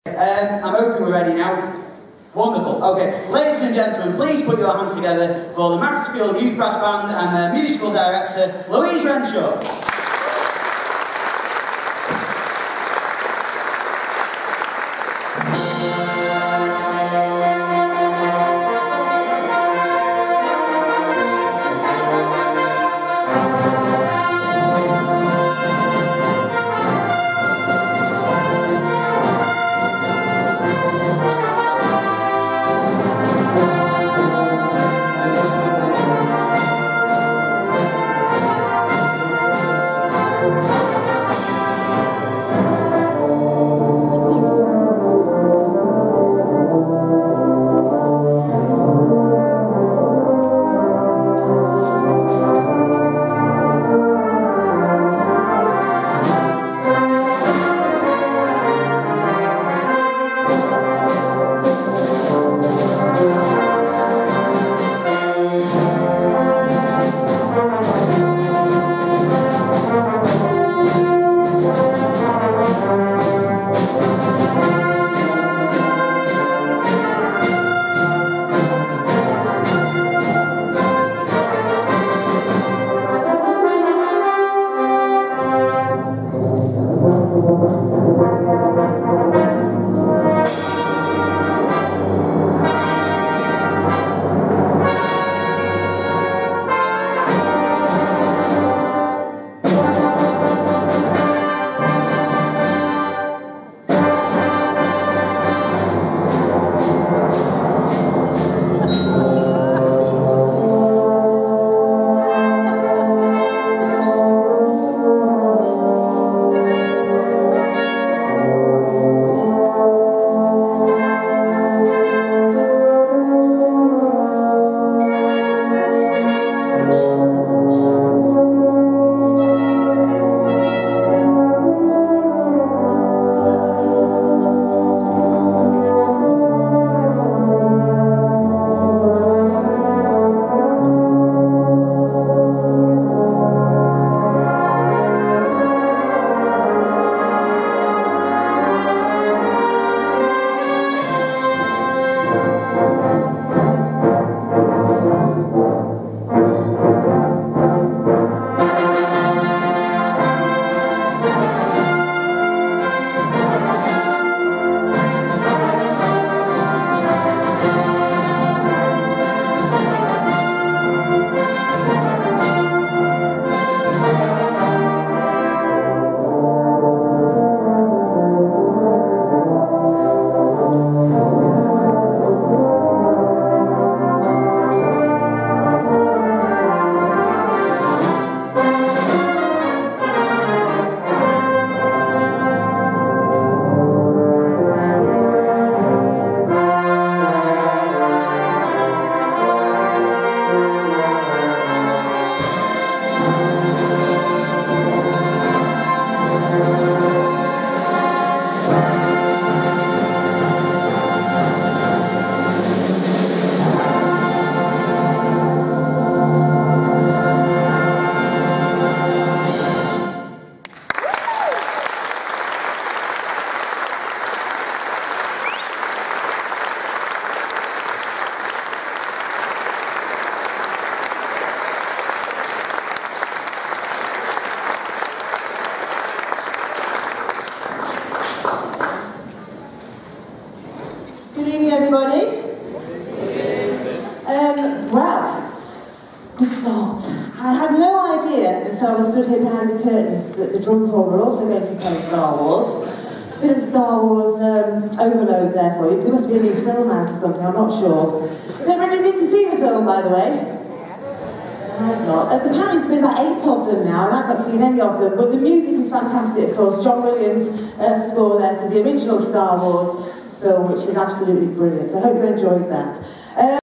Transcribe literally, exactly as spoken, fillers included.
Um, I'm hoping we're ready now. Wonderful. Okay, ladies and gentlemen, please put your hands together for the Macclesfield Youth Brass Band and their musical director, Louise Renshaw. Good evening, everybody. Um, well, good start. I had no idea until I was stood here behind the curtain that the drum corps were also going to play Star Wars. Bit of Star Wars um, overload there for you. There must be a new film out or something, I'm not sure. Has everybody been to see the film, by the way? I have not. Uh, apparently there's been about eight of them now, and I've not seen any of them, but the music is fantastic, of course. John Williams' uh, score there to the original Star Wars film, which is absolutely brilliant. I hope you enjoyed that. Um,